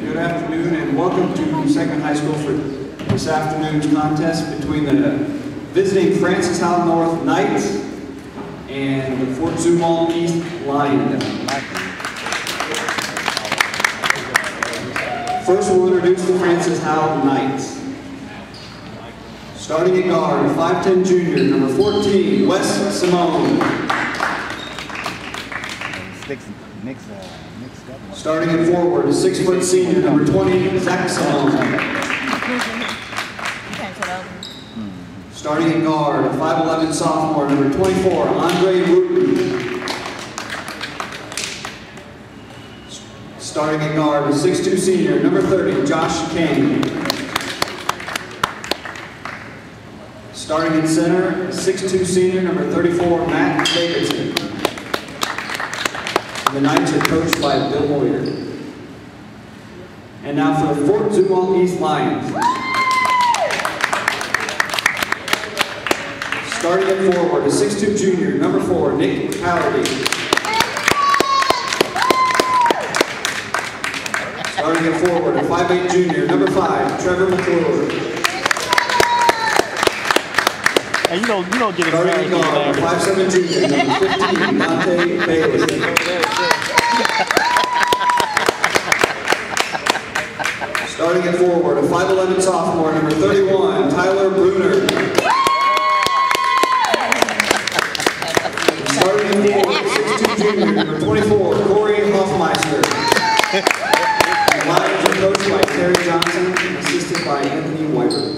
Good afternoon and welcome to Sangamon High School for this afternoon's contest between the visiting Francis Howell North Knights and the Fort Zumwalt East Lions. First we'll introduce the Francis Howell Knights. Starting at guard, 5'10" junior, number 14, Wes Simone. Starting at forward, a 6' senior, number 20, Zach Simone. Starting at guard, a 5'11" sophomore, number 24, Andre Wooten. Starting at guard, a 6'2" senior, number 30, Josh King. Starting at center, a 6'2" senior, number 34, Matt Davidson. The Knights are coached by Bill Moyer. And now for the Fort Zumwalt East Lions. Starting at forward, a 6'2" junior, number 4, Nick Halliday. Starting at forward, a 5'8" junior, number 5, Trevor McClure. Hey, you don't get it. Starting at guard, 5'7" junior, number 15, Monte Bailey. Starting at forward, a 5'11" sophomore, number 31, Tyler Bruner. Starting at forward, a 6'2" junior, number 24, Corey Hoffmeister. The Lions are coached by Terry Johnson and assisted by Anthony Weiber.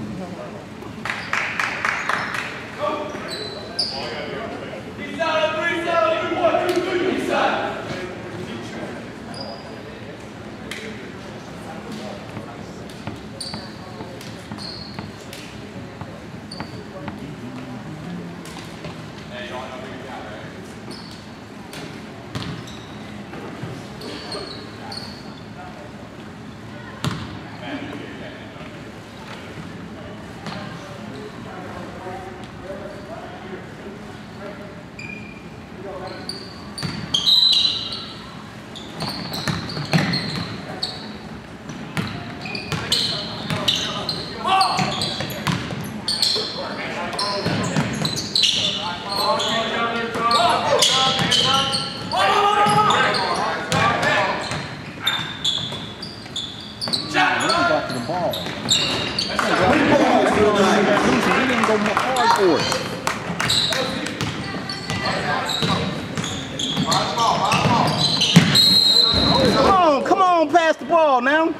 Come on, pass the ball now.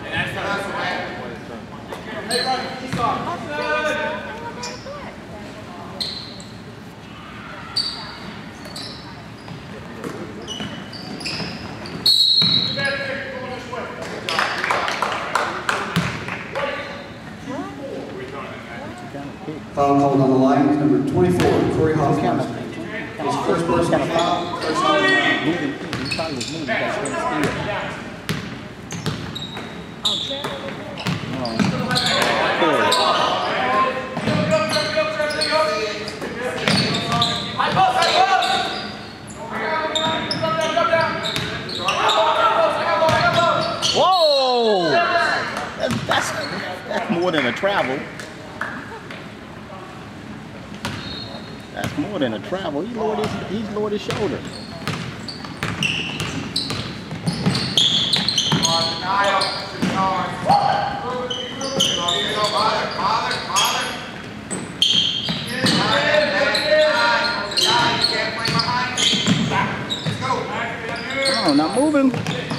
Foul called on the Lions, number 24, Corey Hoffmeister. His first personal foul, first Whoa! That's more than a travel. That's more than a travel. He's lowered his shoulder. Come on, not moving.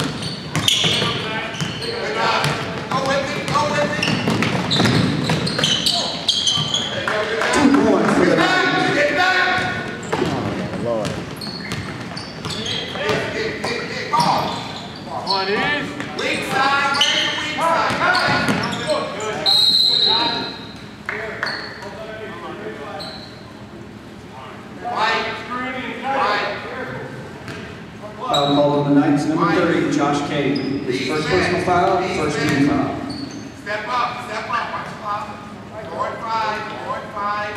Foul called on the Knights, number 30, Josh Kane. His first personal foul, first team foul. Step up, watch the clock. Forward 5.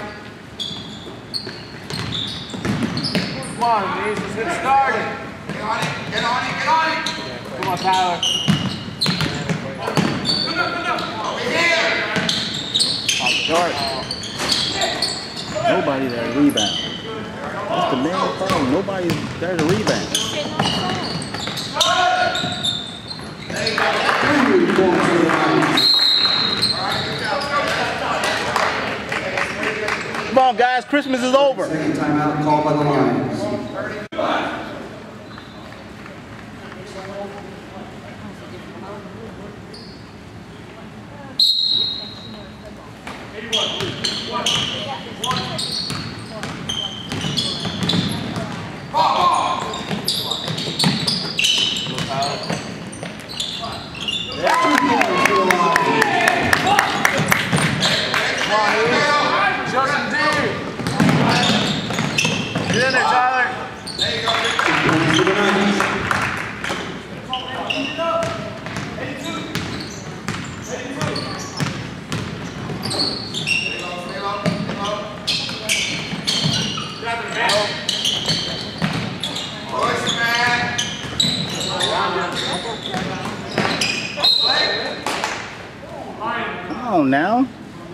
Come on, let's get started. Get on it. Come on, Tyler. start. Nobody there to rebound. That's the main problem. Nobody there to rebound. Come on, guys. Christmas is over. Second timeout called by the Lions. Justin D. Get in there, Tyler. Points for the Niners. Come on now.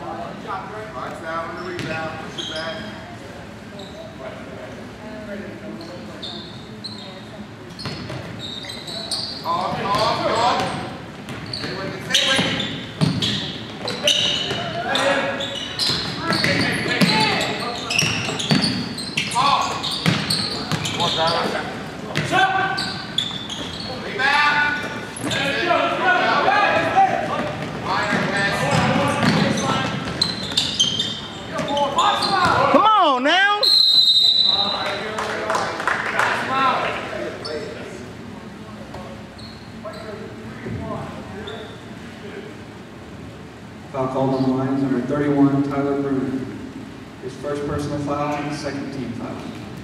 Come on now. Foul called on the Lions, number 31, Tyler Bruner. His first personal foul, second team foul.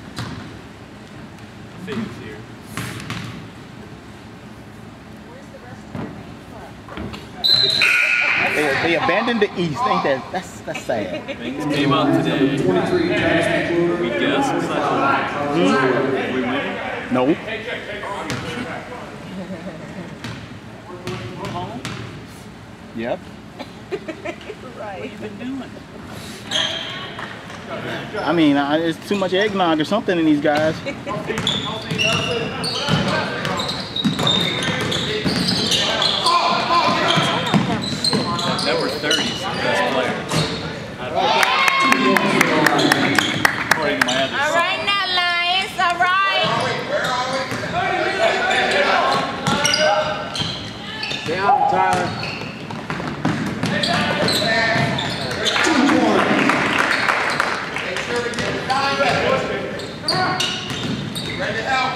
They abandoned the East, ain't that? That's sad. Things came out today. 23, Travis McClure. We guess. We win. No. Yep. What you been doing? I mean, there's too much eggnog or something in these guys. Number 30 is the best player. According to my other All right now, Lions. All right. Down, Tyler. Ready to help?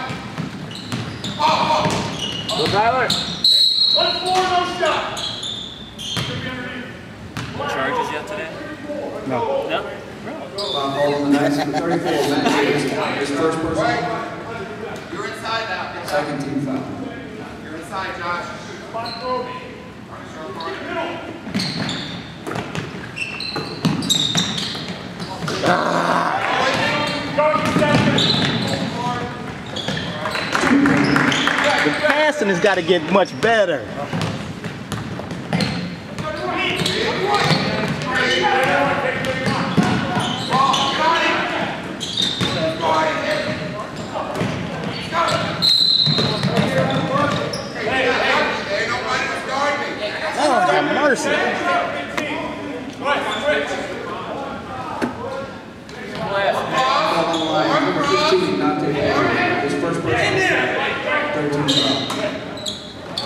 Go, Tyler. charges yet today? No. No? Foul called on the Knights, number 34, Matt Davis. His first personal, You're inside now. second team foul. You're inside, Josh. The passing has got to get much better. Oh, have mercy. Foul on the line, number 15, Dante Baker. His first personal, 13 foul.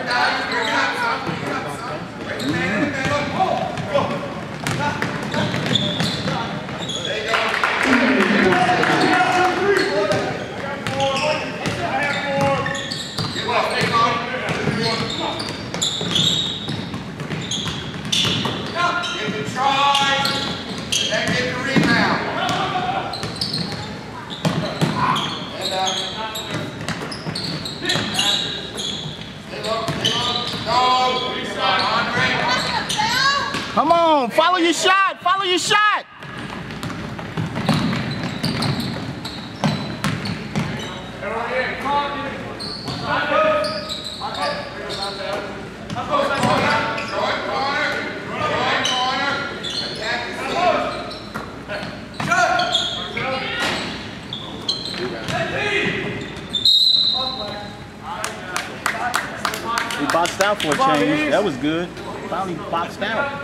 Give the try, and then get the rebound. And Come on, follow your shot, follow your shot. He boxed out for a change. That was good. Finally boxed out.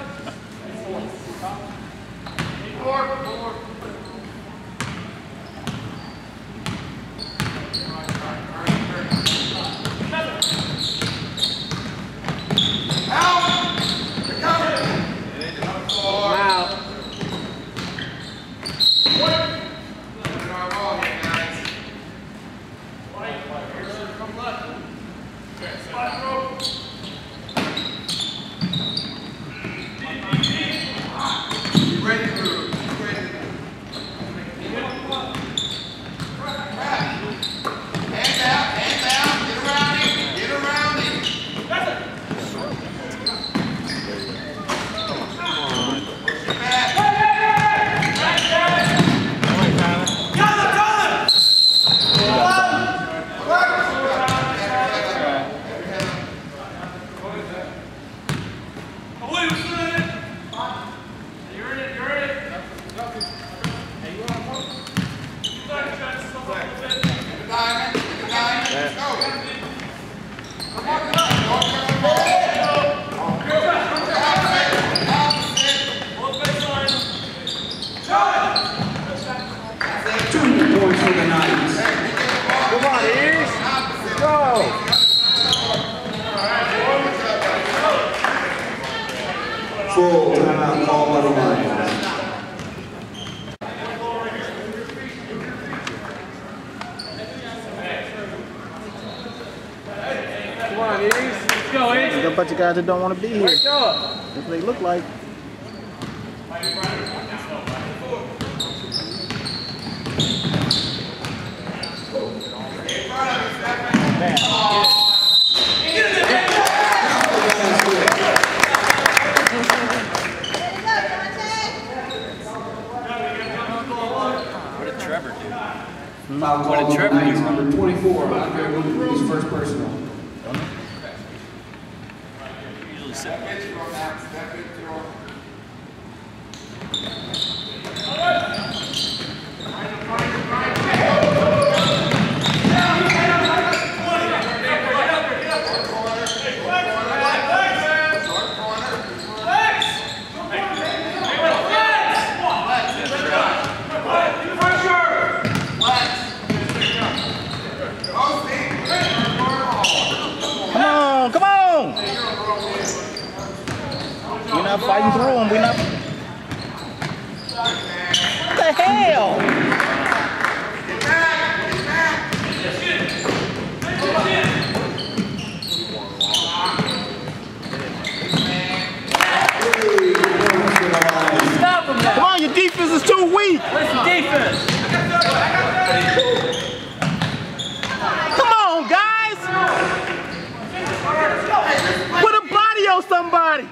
Full timeout call by the Lions. Come on, East. Let's go, East. There's a bunch of guys that don't want to be here. Wake up. That's what they look like. What did Trevor do? Foul call What did on the Trevor Knights, do? number 24, Andre Woodley, his first personal. Usually sit back. Come on! We're not fighting through them. We're not. What the hell? Stop him now. Come on, your defense is too weak. Where's the defense? Come on, guys. Put a body on somebody.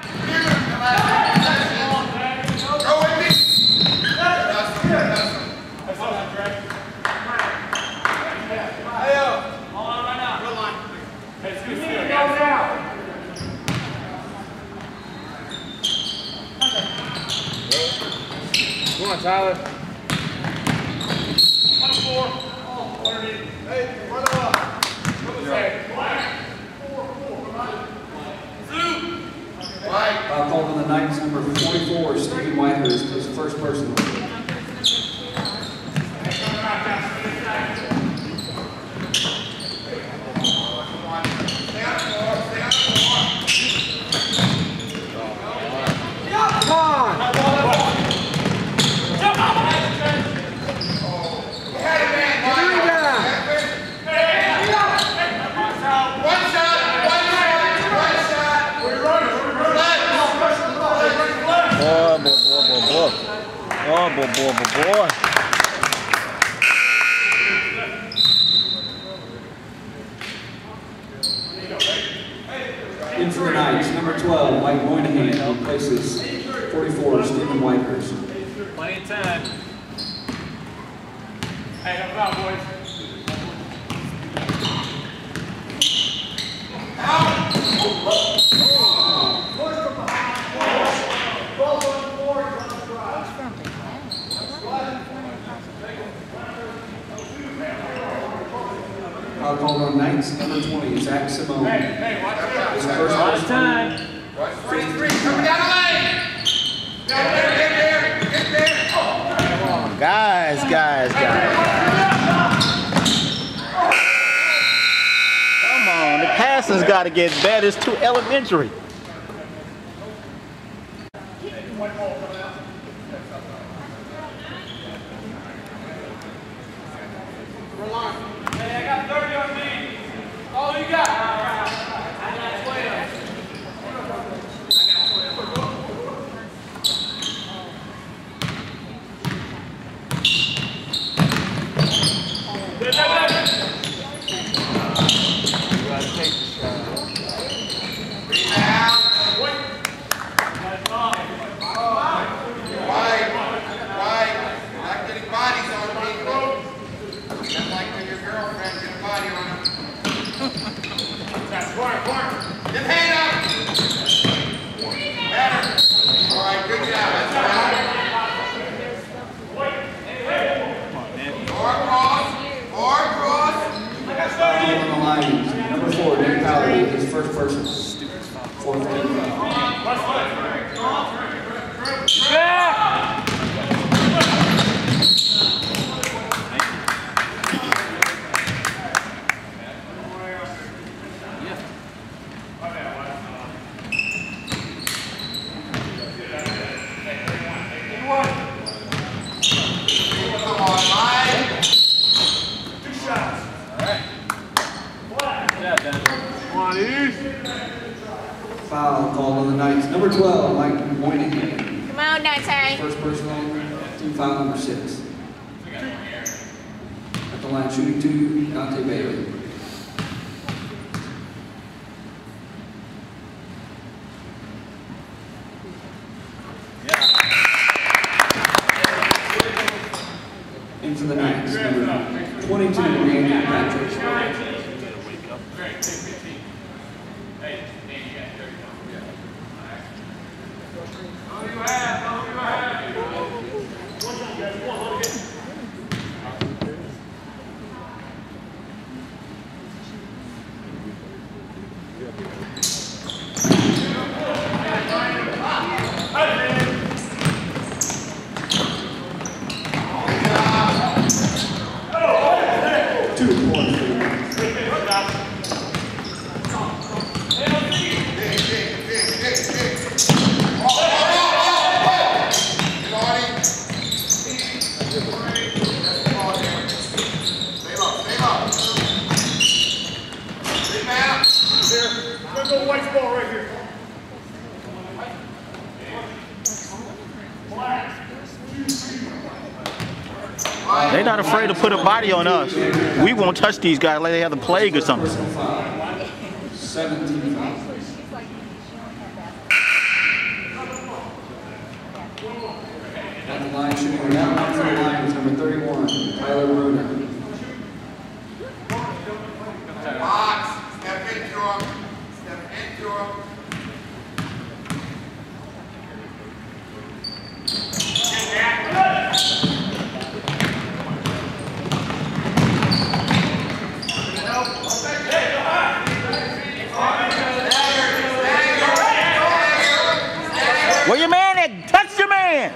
Come on, Tyler. Foul called on the Knights, number 44, Stephen Whitehurst, his first personal. Come on. Boy. In for the Knights, number 12, Mike Moynihan, replaces 44, Stephen Whitehurst. Plenty of time. Hey, help out, boys. Foul called on Knights, number 20, Zach Simone. Hey, watch out. time. Three, coming down the lane. Get there. Guys. Come on, the passing's got to get better. It's too elementary. Hey, I got 30 on me. All you got. Number 4, Nick Powley, his first person. Fourth team foul. Foul called on the Knights. Number 12, Mike Moynihan. Come on, Dante. First personal, team foul number 6. At the line, shooting 2, Dante Bailey. Into the Knights. Number 22, Randy Patrick. They're not afraid to put a body on us. We won't touch these guys like they have the plague or something. 17 fouls. At the line, shooting down to the line is number 31, Tyler Bruner. Box. Step into him. Where your man at? Touch your man!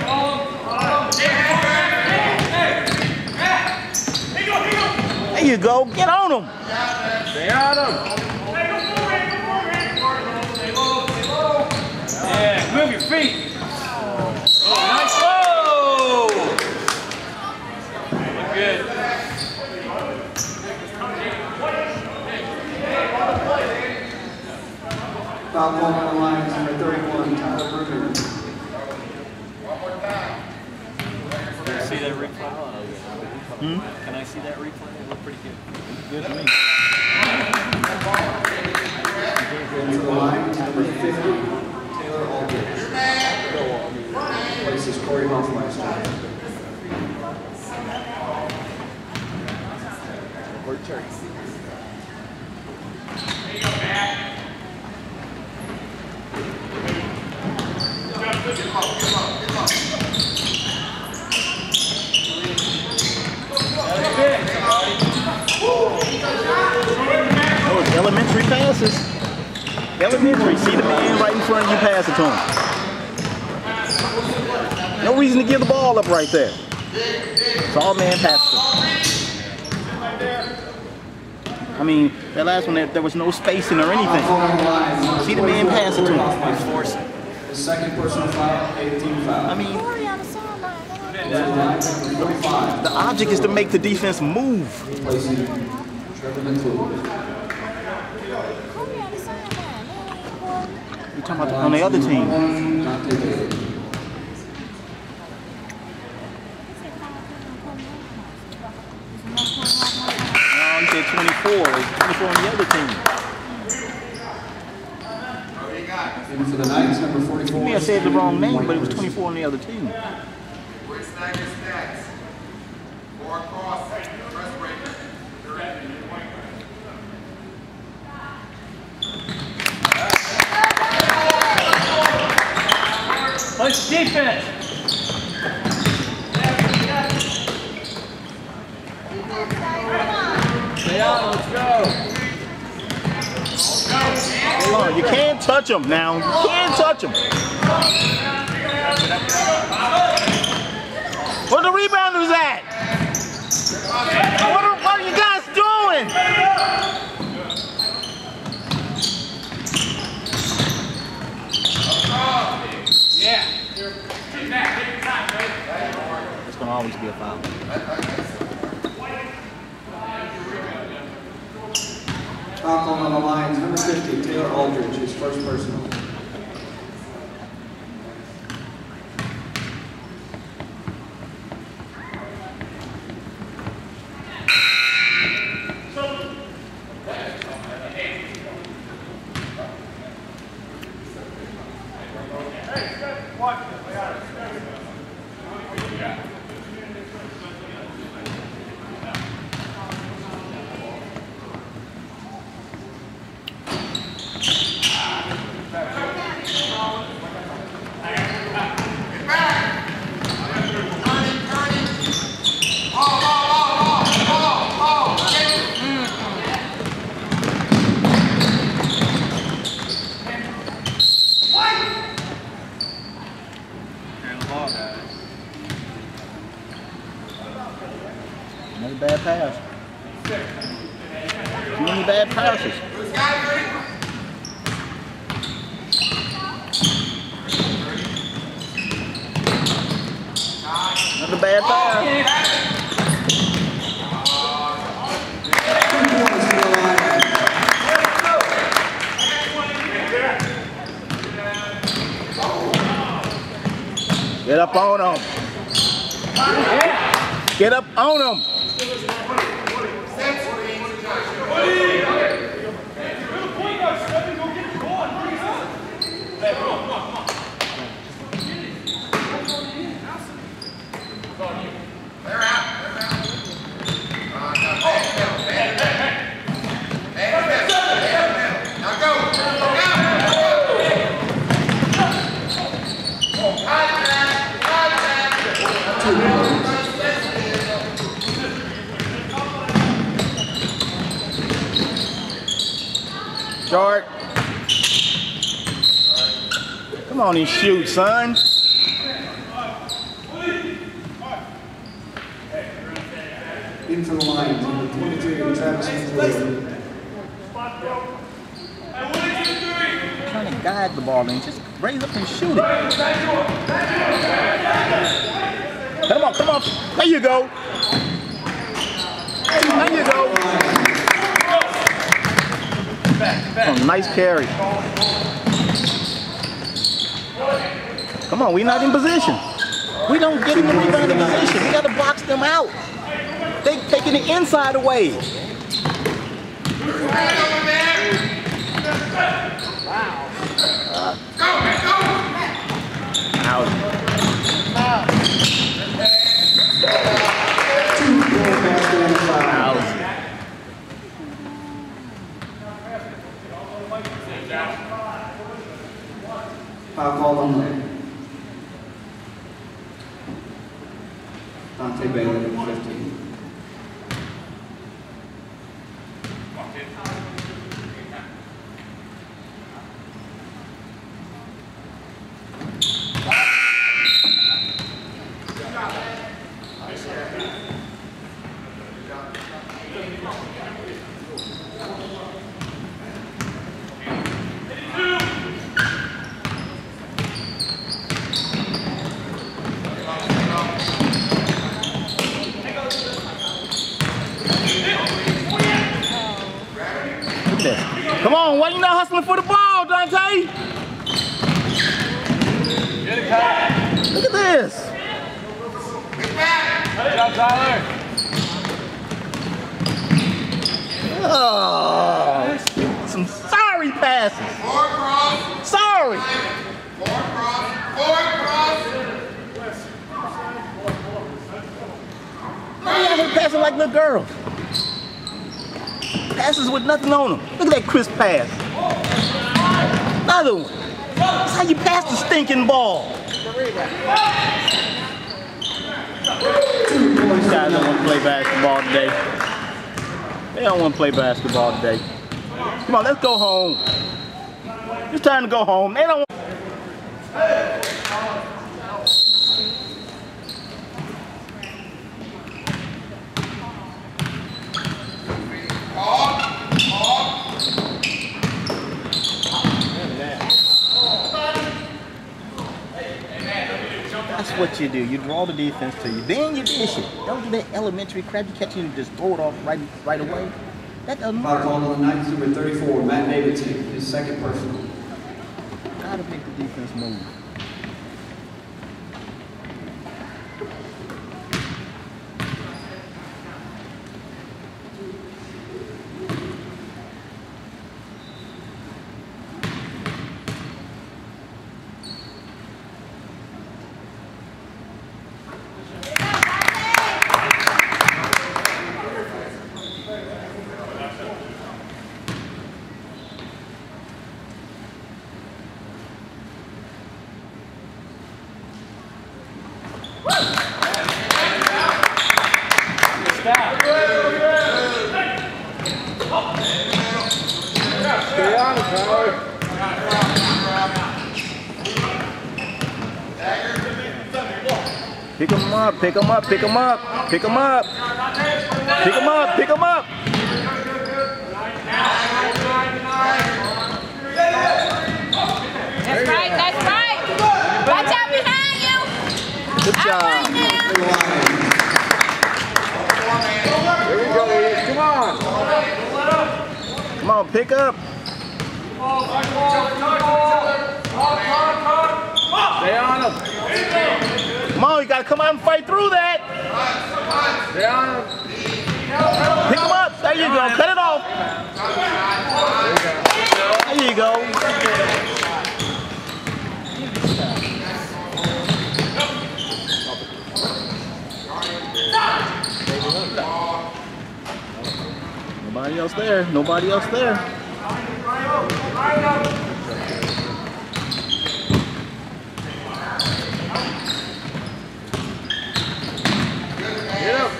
There you go. Get on him. Stay on him. Yeah, move your feet. Nice. Whoa! Look good. Foul ball on the line is number 31, Tyler Bruner. Can I see that replay? Can I see that replay? It looked pretty good. Good to me. Into the line is number 50, Taylor Aldridge. Places Corey Hoffmeister. Those elementary passes. Elementary. See the man right in front of you, pass it to him. No reason to give the ball up right there. It's all man pass it to him. I mean, that last one, there was no spacing or anything. See the man pass it to him. Force it. The second personal foul, 18 foul. I mean, Corey on the sideline. the the object is to make the defense move. Replacing Trevor McClure. Corey on the sideline. You're talking about on the other team. Dante Bailey. No, you said 24. It's 24 on the other team. In for the Knights, number 44. You may have said the wrong name, but it was 24 on the other team. Quick snag and stacks. 4 across. Press breaker. Let's defense. Stay out, let's go. Hold on, you can't touch him now. You can't touch him. Where the rebounders at? What are you guys doing? Yeah. It's gonna always be a foul. Foul call on the Lions, number 50, Taylor Aldridge, his first personal. Another bad pass. Too many bad passes. Another bad pass. Get up on him. Get up on him. Short. Come on and shoot, son. In for the Lions, number 23, Travis McClure. Trying to guide the ball and just raise up and shoot it. Come on, come on. There you go. There you go. Oh, nice carry. Come on, we're not in position. We don't get in the rebounding position. We got to box them out. They taking the inside away. Out. Foul called on the Dante Bailey, number 15. scrambling for the ball, Dante. Get it, Kyle. Look at this. Good job, Tyler. Oh, some sorry passes. Four cross. Sorry. Four cross. Four cross. Why you out here passing like little girls? Passes with nothing on them. Look at that crisp pass. Another one. That's how you pass the stinking ball. These guys don't want to play basketball today. They don't want to play basketball today. Come on, let's go home. It's time to go home. They don't want. That's what you do. You draw the defense to you. Then you dish it. Don't do that elementary crap. You catch it and just throw it off right away. That doesn't Foul work. called on the Knights, number 34, Matt Davidson, his second personal. Gotta make the defense move. Stay on it, Tyler. Pick them up, pick them up, pick them up, pick them up. Pick them up, pick them up. That's right, that's right. Watch out behind you. Good All job. right now. Here we go, Ian. Come on. Come on, pick up. Stay on him. Come on, you gotta come out and fight through that. Stay on him. Pick them up. There you go. Cut it off. There you go. Nobody else there. Nobody else there. Get him.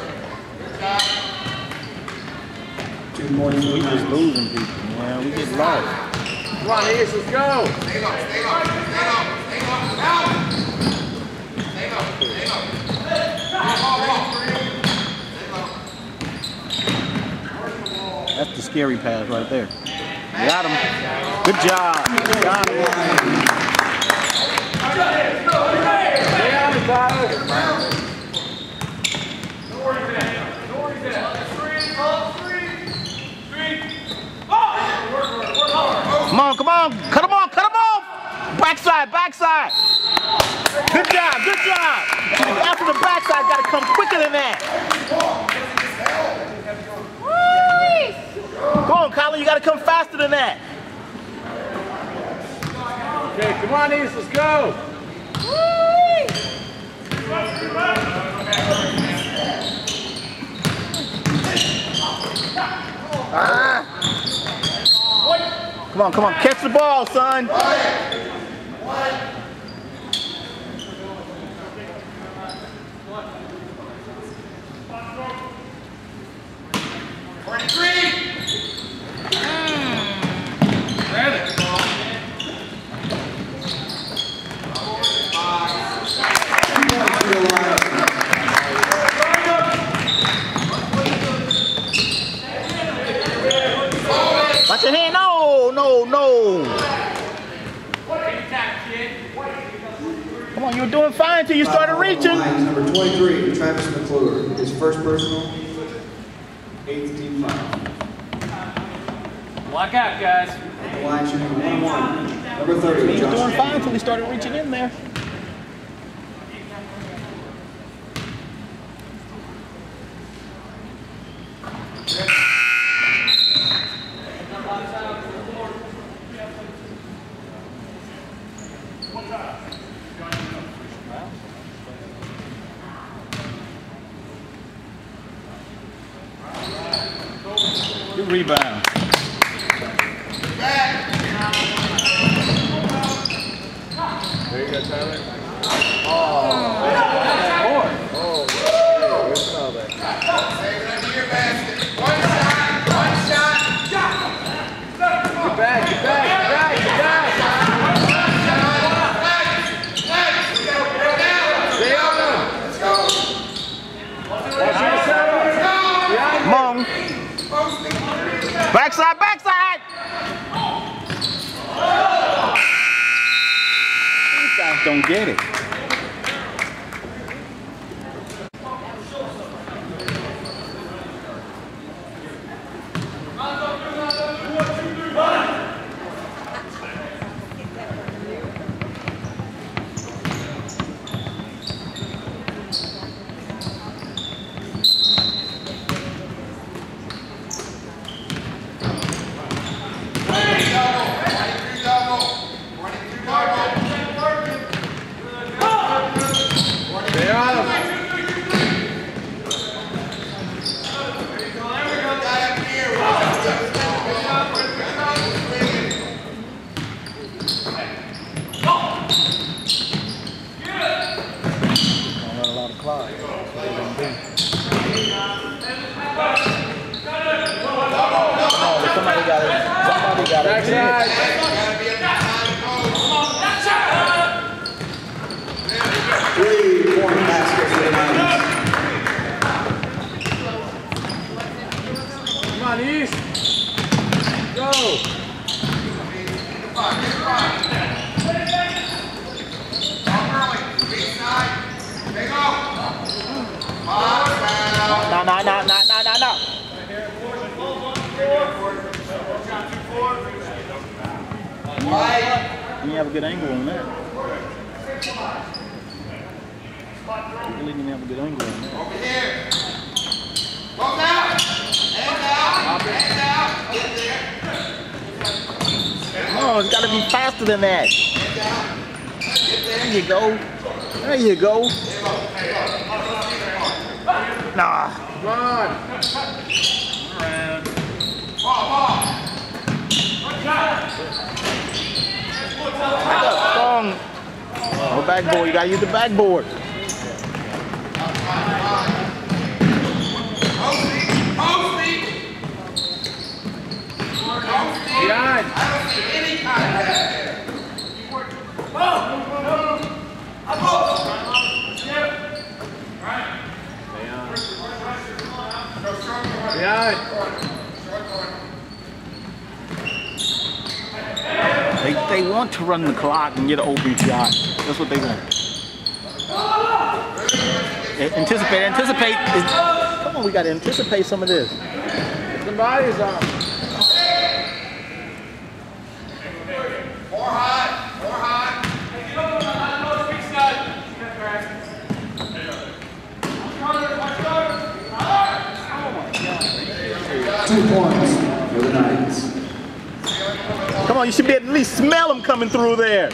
2 points for the We just Knights. losing people, man. We get lost. Come on, Ian. Let's go. Stay low. Stay low. Stay low. Stay low. Out. Stay low. Stay low. That's the scary pass right there. Got him. Good job. Got him. Stay on it, Tyler. Come on, come on. Cut him off, cut him off. Backside, backside. Good job, good job. After the backside, got to come quicker than that. Come on, Colin, you got to come faster than that. Okay, come on, Ian. Let's go. Come on, come on. Catch the ball, son. Watch your hand. No, no, no. Come on, you were doing fine until you started reaching. Lions, number 23, Travis McClure, his first personal, 8th team foul. Block out, guys. The line shooting 1-1. Number 30, He was Josh. doing fine until he started reaching in there. Good rebound. There you go, Tyler. Get back, get back, get back, get back. Stay on them. Watch your setup. Come on. Backside, backside. These guys don't get it. Stay on them. Don't run a lot of clock. That's what they're gonna do. Oh, somebody got it. Somebody got it. Backside. 3-point basket for the Niners. Come on, East. Go. No. You have a good angle on that. You really didn't have a good angle on that. Over here. Come out. Hands out. Hands out. Get there. Oh, it's got to be faster than that. There you go. There you go. Nah. Come on. Strong. No backboard. You got to use the backboard. Behind. Behind. They want to run the clock and get an open shot. That's what they want. Anticipate. Come on, we got to anticipate some of this. Somebody's on. More hot. More hot. 2 points for the Niners. Come on, you should be at least smell them coming through there.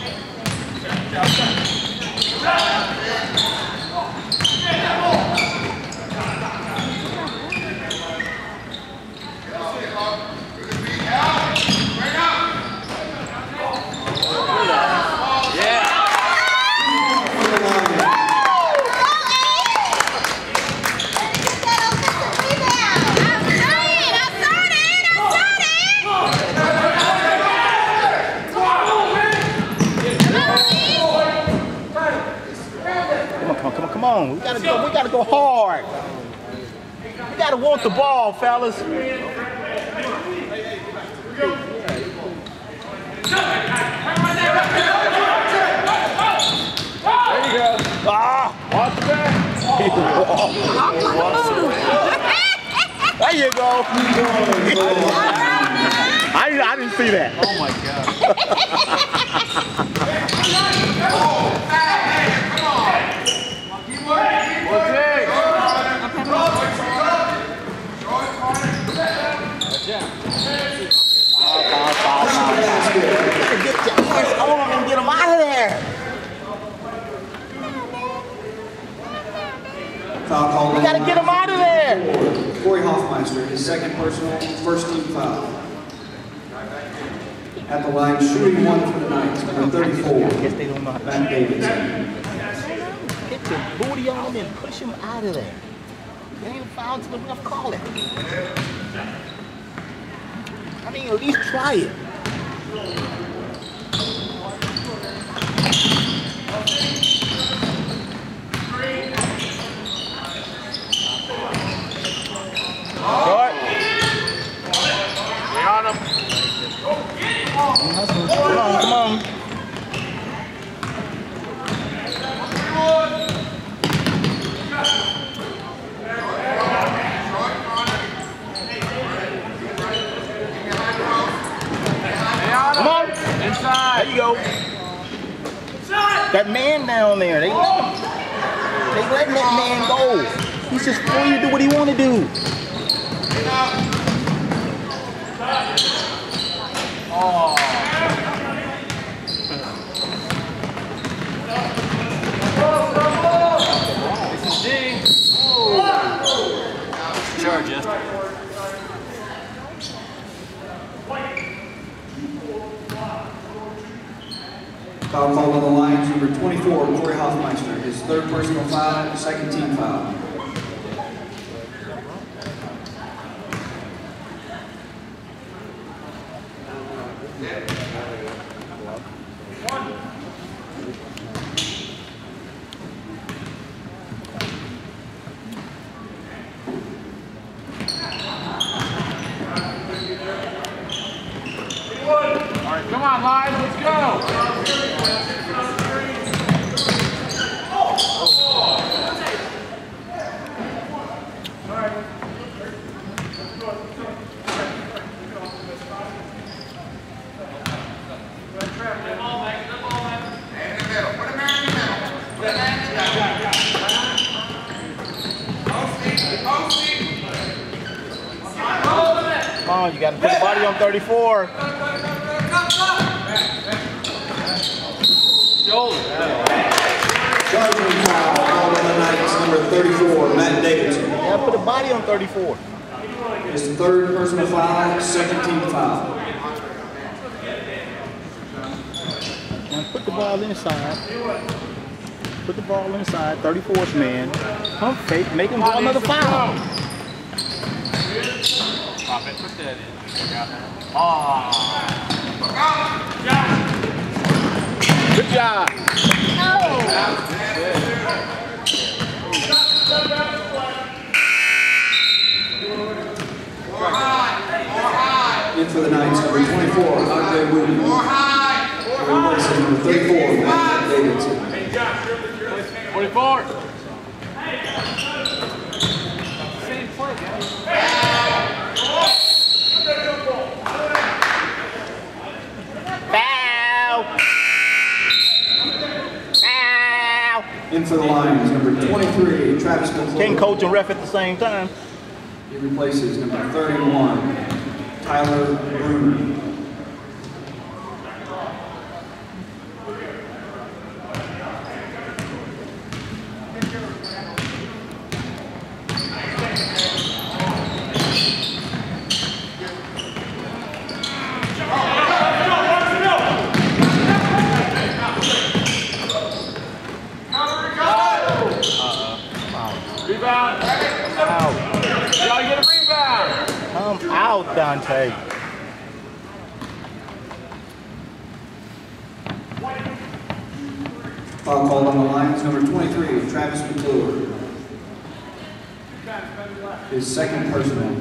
Come on, we gotta go hard. We gotta want the ball, fellas. There you go. Ah! Off the back. There you go. I I didn't see that. Oh my Get your hands on him and get him out of there. Foul called You on gotta the get him line. out of there. Corey Hoffmeister, his second personal, first team foul. At the line, shooting one for the Knights, number 34, Guess they don't know how to Matt Davidson. get your booty on him and push him out of there. It ain't a foul to the ref call it. I mean, at least try it. Short. We on him. Come on, come on. Come on. Inside. There you go. That man down there, they letting that man go. He's just free to do what he want to do. This is D. Charge, Justin. Foul called on the line, number 24, Corey Hoffmeister, his third personal foul, second team foul. All right, come on, Live, let's go. Come on, you got to put the body on 34. Charging foul called on the Knights, number 34, Matt Davidson. You got to put the body on 34. His third personal foul, second team foul. Now put the ball inside. Put the ball inside. 34th man. Pump fake. Make him go another foul. Pop it, put that in. Good job. In for the Knights, number 24, Andre Wooten. Replacing number 34, Matt Davidson. 24. Same play, guys. Foul. Foul. In for the Lions, number 23, Travis McClure. Can't coach and ref at the same time. He replaces number 31, Tyler Bruner. Rebound. Out. Y'all get a rebound. Come out, Dante. Foul called on the Lions, number 23, Travis McClure. His second personal.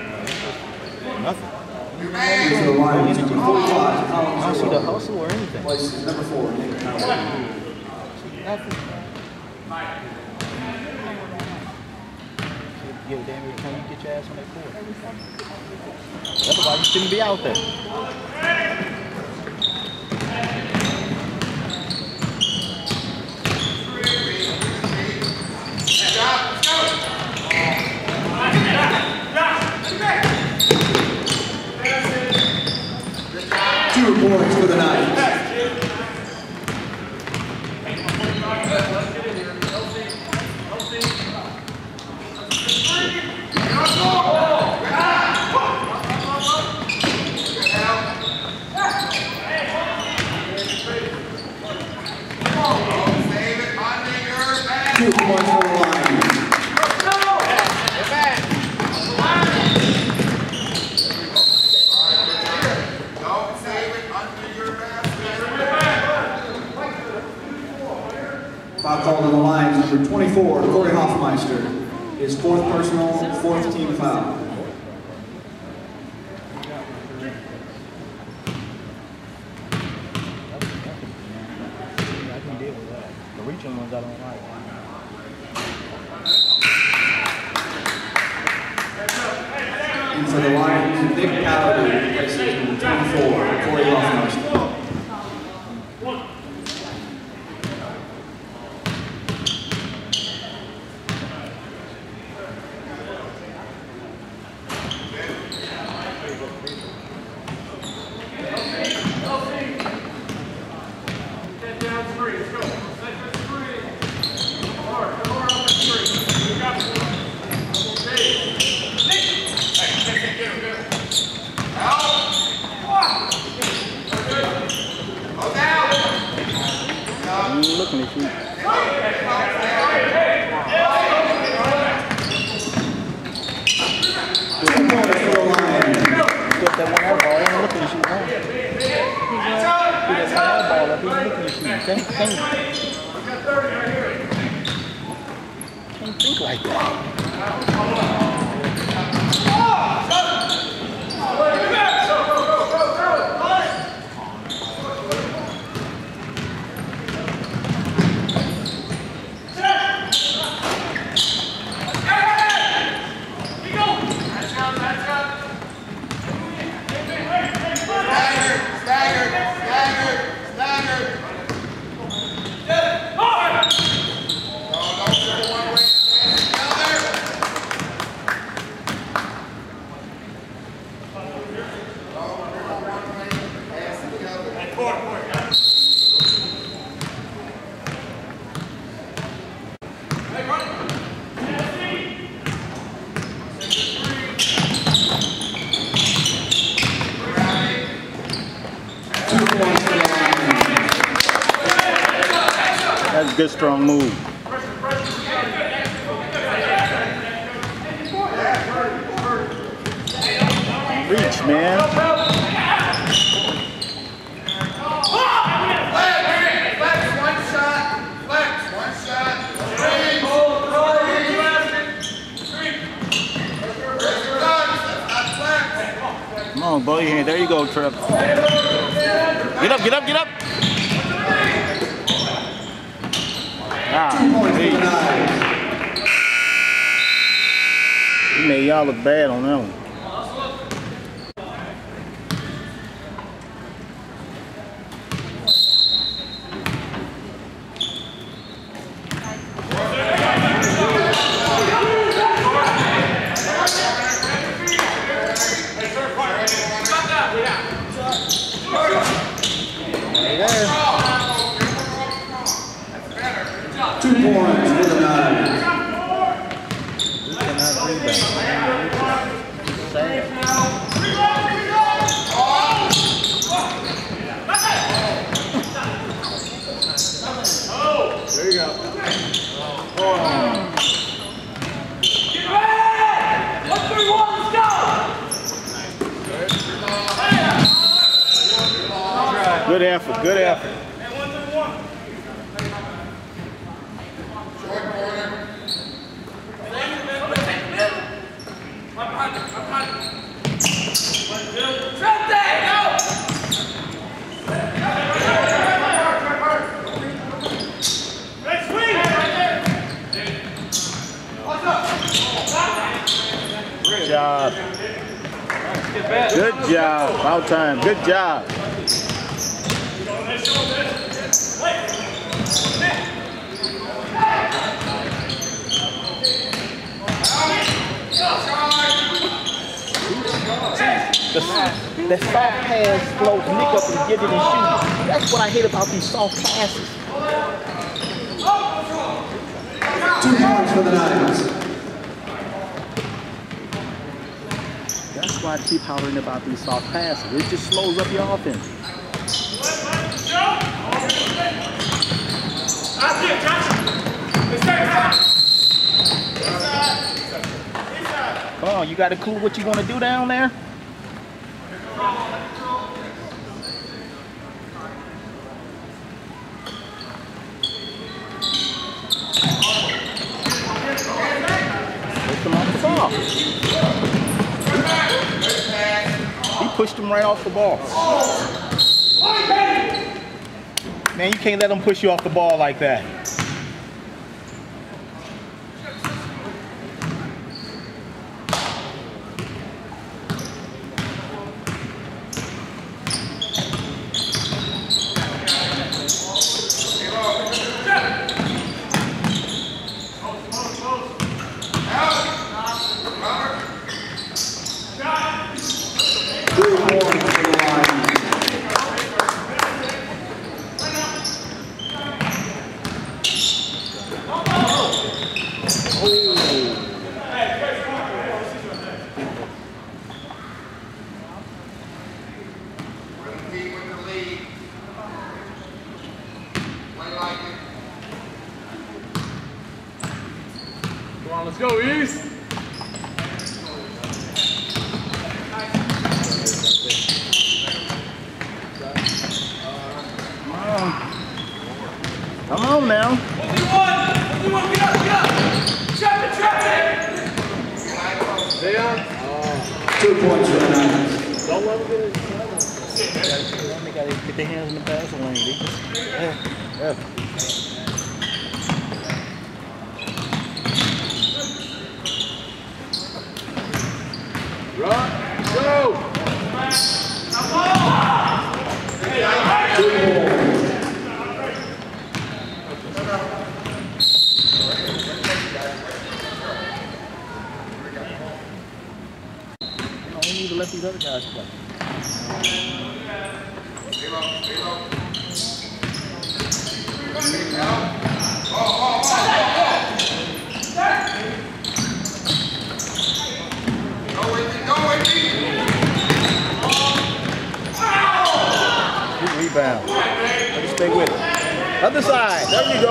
Nothing. In for the Lions, number 45, Colin I don't see the Zerlo. hustle or anything. replaces number 4, Nick Howard. Give a damn every time you get your ass on that court. Otherwise, you shouldn't be out there. Two points for the Knights. Two points for the Lions. Don't save it under your basket. Foul called on the Lions, number 24, Corey Hoffmeister. His 4th personal, 4th team foul. I can deal with that. The reaching ones I don't like. And for the Lions, Nick Howard replaces number 24, Corey Hoffmeister. Looking at you. Put that one out ball, I'm looking at you. Put that one out ball up, he's looking at you. Can't think like that. That's a good, strong move. Reach, man. Come on, blow your hand. There you go, Trip. Get up, get up, get up. Ah, he made y'all look bad on that one. There you go. Good effort, good effort. Good job. About time. Good job. The soft pass float, nick up and give it and shoot. That's what I hate about these soft passes. 2 points for the Knights. That's why I keep hollering about these soft passes. It just slows up your offense. Come on, you got a clue what you want to do down there? Push him off the ball. He pushed him right off the ball. Man, you can't let him push you off the ball like that. Come on, let's go, East. Come on now. Only one, get up. Trap it. There. 2 points for the Knights. Don't let him get it. They gotta get their hands in the passing lane. They just, Run, go. 2 points. We need to let these other guys play. Good rebound. Let me stay with it. Other side. There you go.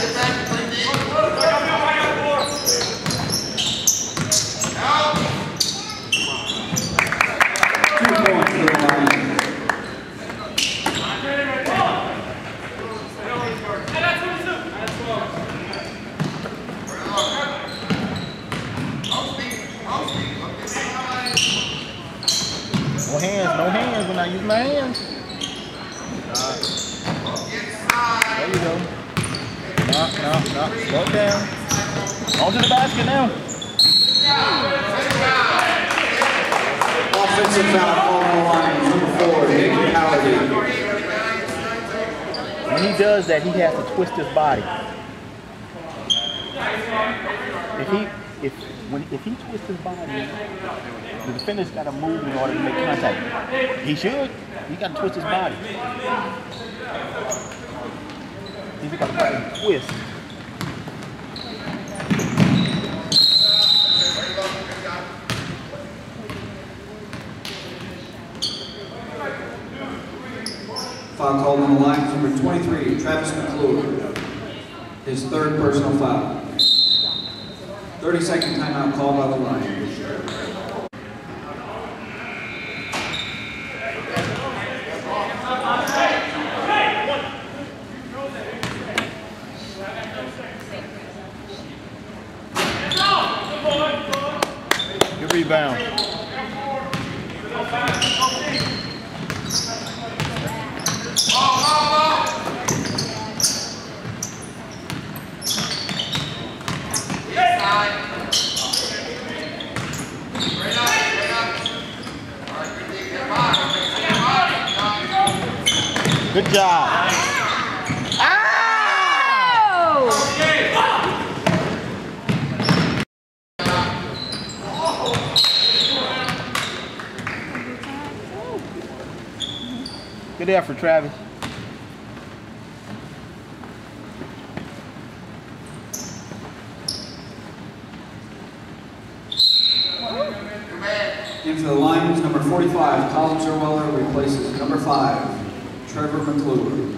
2 points for the Knights. No hands. When I use my hands. There you go. No. Slow it down. On to the basket now. Offensive foul on the line, number 4, Nick Halliday. When he does that, he has to twist his body. If he twists his body, the defender's got to move in order to make contact. He should. He got to twist his body. He's got to fucking twist. Foul called on the line, number 23, Travis McClure. His 3rd personal foul. 30-second timeout called by the line. Good rebound. Good job. Good effort, Travis. In for the Lions, number 45, Colin Zerweller replaces number 5, Trevor McClure.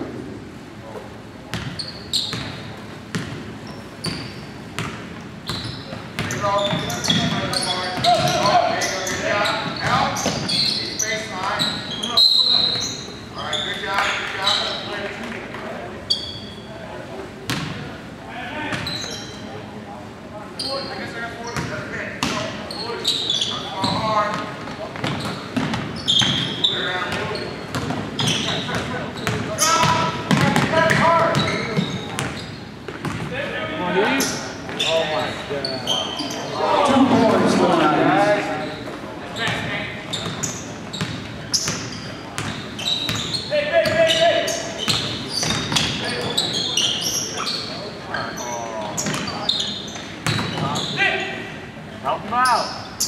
Help him out.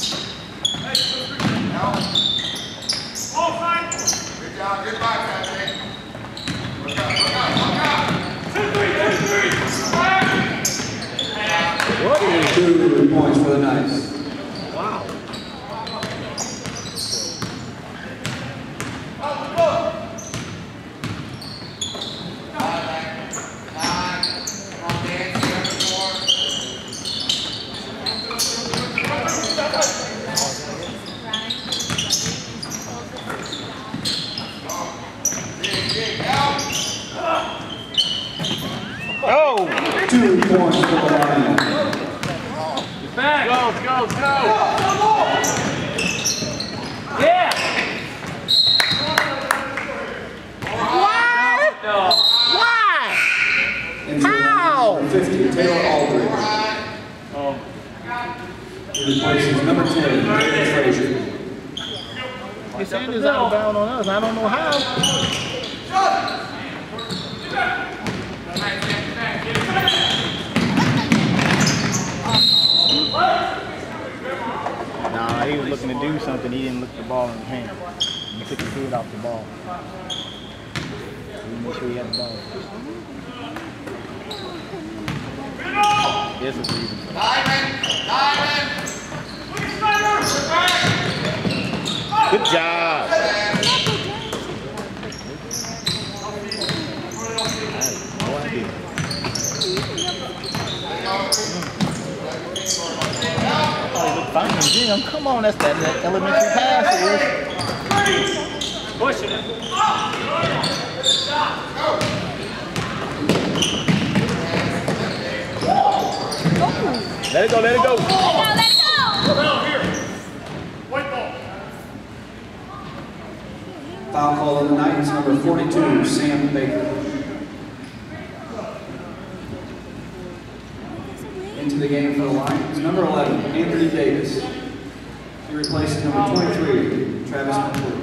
Good job, good luck, Patrick. Look out, look out, look out. 2 points for the Knights. Wow. Oh! 2 points for the Lions. Back. Go. Yeah. What? No. Why? How? 50, Taylor Aldridge. Oh. He replaces number 10, David Frazier. His hand is out of bounds on us. I don't know how. Nah, he was looking to do something. He didn't look the ball in his hand. He took his head off the ball. He made sure he had the ball. This is the reason. Good job. No idea. Oh, he looked fine. Jim, come on, that's that elementary pass. Pushing it. Let it go, let it go. Let it go. Foul call of the Knights, number 42, Sam Baker. Into the game for the Lions, number 11, Anthony Davis. He replaces number 23, Travis McClure.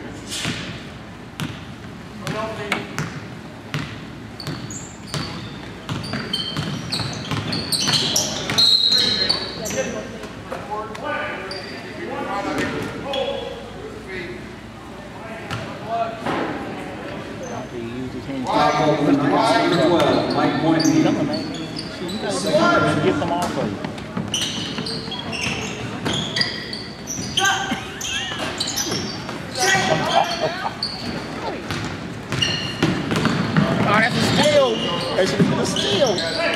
Foul call of the Knights, number 12, Mike Moynihan. Come on, man. You gotta get them off of you. Oh, that's a steal. That should have been a steal.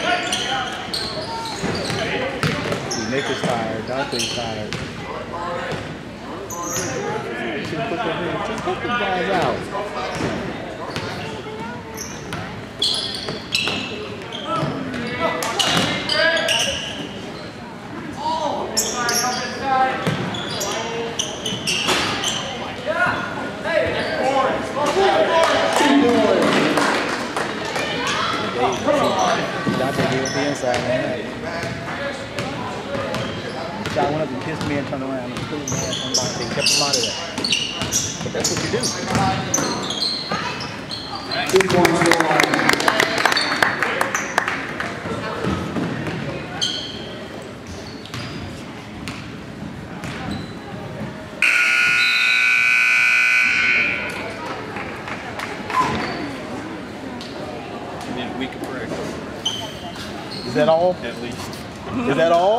Nick is tired. Dante's tired. Should put them in. Just put them guys out. Inside, man. Shot went up and kissed me and turned around and pulled me ass on by. They kept him out of there. But that's what you do. Nice. 2 points for the Lions. And then a week of practice, Is that all? at least. Is that all?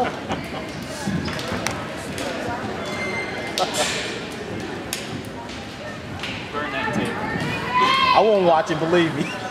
Burn that tape. I won't watch it, believe me.